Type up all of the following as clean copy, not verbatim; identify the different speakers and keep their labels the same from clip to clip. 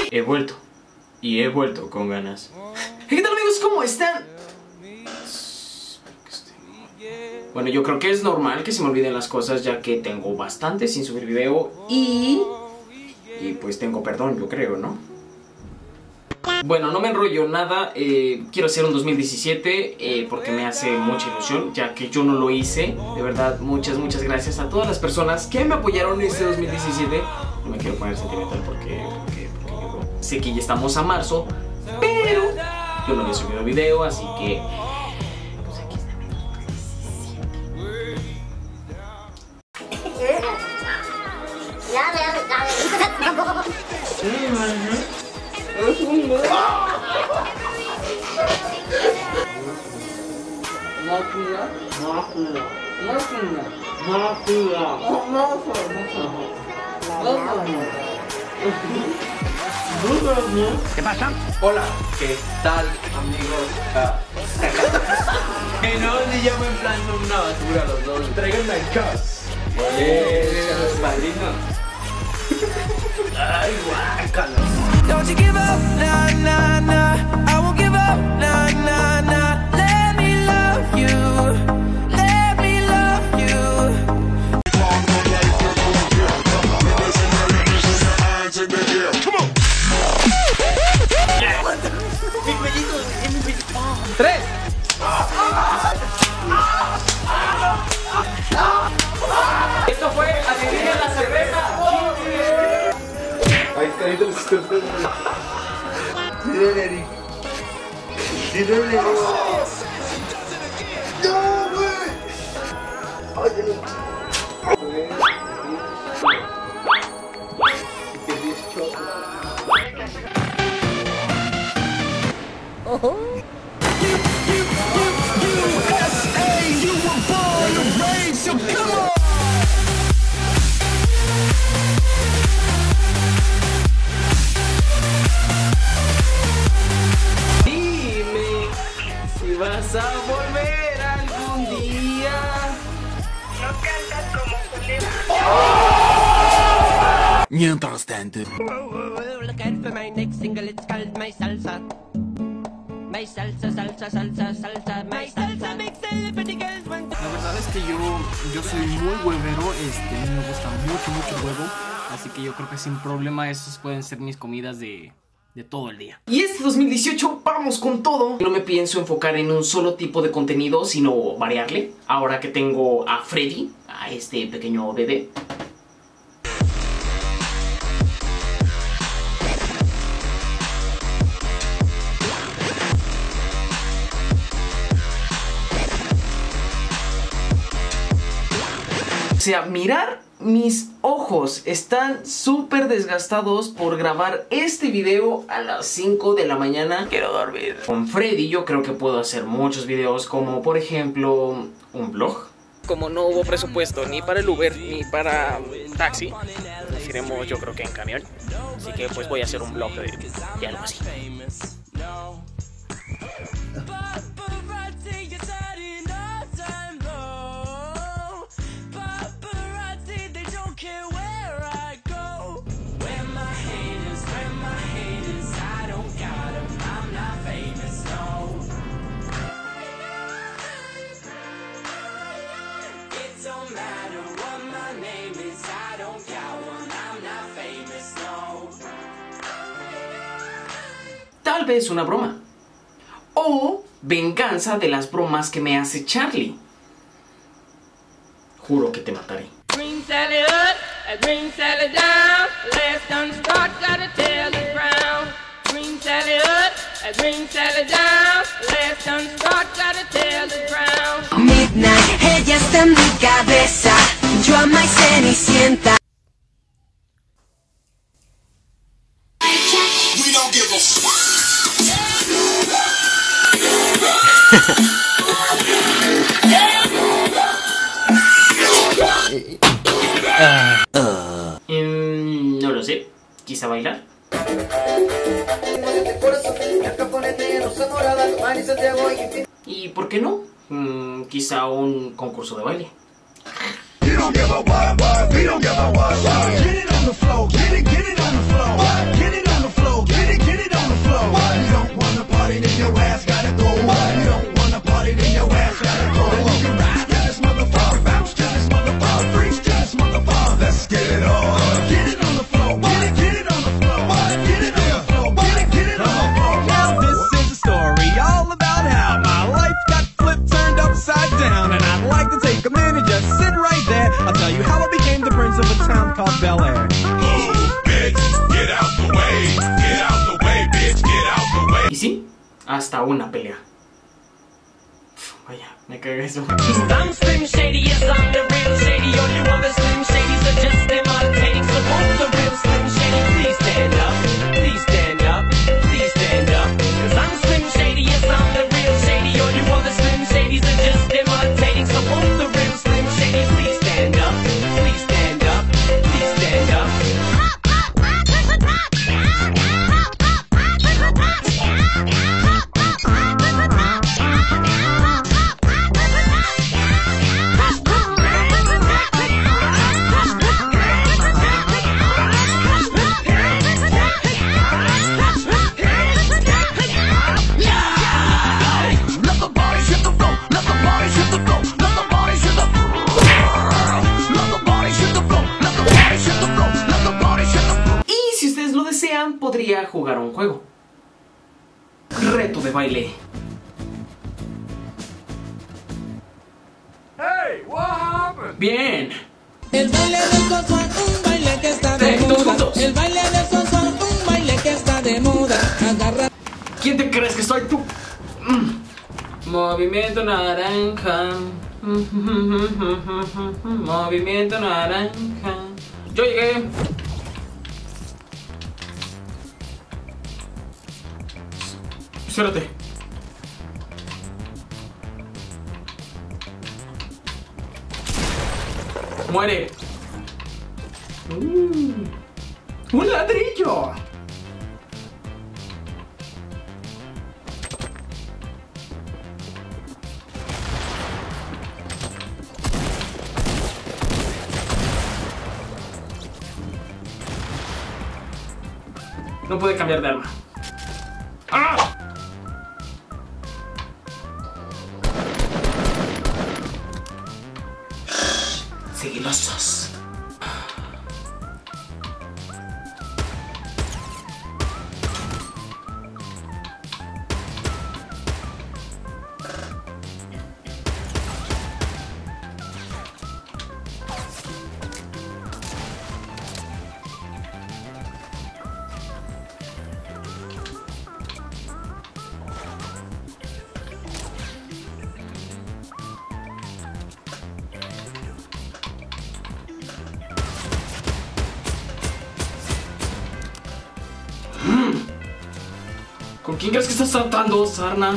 Speaker 1: He vuelto. Y he vuelto con ganas. ¿Qué tal, amigos? ¿Cómo están? Bueno, yo creo que es normal que se me olviden las cosas, ya que tengo bastante sin subir video y pues tengo perdón, yo creo, ¿no? Bueno, no me enrollo nada, quiero hacer un 2017 porque me hace mucha ilusión, ya que yo no lo hice. De verdad, muchas gracias a todas las personas que me apoyaron en este 2017. No me quiero poner sentimental porque sé que ya estamos a marzo, pero yo no había subido video, así que pues aquí está mi 2017.
Speaker 2: ¿Qué pasa?
Speaker 1: Hola, ¿qué tal, amigos?
Speaker 2: No se llama en plan una basura los dos.
Speaker 1: Tráiganme el cas.
Speaker 2: Padrino. Ay, guácala.
Speaker 3: Don't you give up, nah, nah, nah. I won't give up, nah, nah, nah. Let me love you. Let me love you.
Speaker 1: ¡Tres! Esto fue adivina la cerveza.
Speaker 2: Ahí está, ahí está. Tírale, Eric. Tírale, Eric. ¡No, güey! ¡Ay,
Speaker 1: ¿Vas a volver algún día?
Speaker 4: No cantas como Julián.
Speaker 2: mientras tanto.
Speaker 5: Look out for my next single, it's called My Salsa. My salsa, salsa, salsa, salsa, my salsa makes all the pretty girls want to...
Speaker 6: La verdad es que yo soy muy huevero, me gusta mucho el huevo, así que yo creo que sin problema esos pueden ser mis comidas de todo el día.
Speaker 1: Y este 2018 vamos con todo. No me pienso enfocar en un solo tipo de contenido, sino variarle. Ahora que tengo a Freddy, a este pequeño bebé, o sea, mirar mis ojos, están súper desgastados por grabar este video a las 5 de la mañana. Quiero dormir. Con Freddy yo creo que puedo hacer muchos videos, como por ejemplo un vlog. Como no hubo presupuesto ni para el Uber ni para taxi, nos iremos yo creo que en camión. Así que pues voy a hacer un vlog de algo así. Tal vez una broma, o venganza de las bromas que me hace Charlie. Juro que te mataré.
Speaker 5: Green Sally up, green Sally down. Last done start, gotta tell it brown. Green Sally up, green Sally down. Last done start, gotta tell it brown.
Speaker 7: Midnight, ella está en mi cabeza. Yo ama y Cenicienta.
Speaker 8: We don't give a fuck.
Speaker 1: No lo sé, quizá bailar. ¿Y por qué no? Quizá un concurso de baile.
Speaker 8: Bel Air.
Speaker 1: Y sí, hasta una pelea. Vaya, me cagué eso.
Speaker 3: I'm Slim Shady, yes, I'm the real Shady. All you other Slim Shadys are just imitating. So won't the real Slim Shady please stand up? Please stand up, please stand up. 'Cause I'm Slim Shady, yes, I'm the real Shady. All you other Slim Shadys are just imitating. So won't the real Slim Shady please stand up? Please stand up, please stand up.
Speaker 1: Y si ustedes lo desean, podría jugar un juego. Reto de baile. Bien.
Speaker 9: El baile del son, un baile que está de
Speaker 1: Todos
Speaker 9: moda.
Speaker 1: juntos.
Speaker 9: El baile del son, un baile que está de moda. Agarra.
Speaker 1: ¿Quién te crees que soy tú? Movimiento naranja. Movimiento naranja. Yo llegué. Espérate. Muere. Un ladrillo. No puede cambiar de arma. ¡Ah! Sigilosos. ¿Con quién crees que estás tratando, sarna?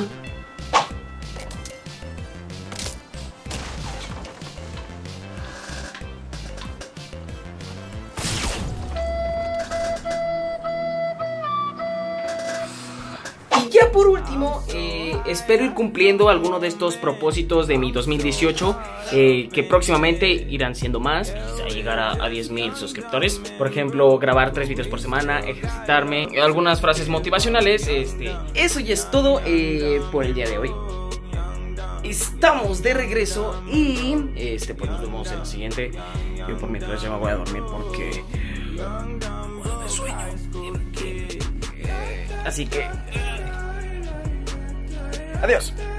Speaker 1: Y ya por último, espero ir cumpliendo alguno de estos propósitos de mi 2018, que próximamente irán siendo más, quizá llegar a 10,000 suscriptores. Por ejemplo, grabar 3 videos por semana, ejercitarme, algunas frases motivacionales. Eso ya es todo por el día de hoy. Estamos de regreso y pues nos vemos en la siguiente. Yo por mientras ya me voy a dormir porque muero de sueño. Así que adiós.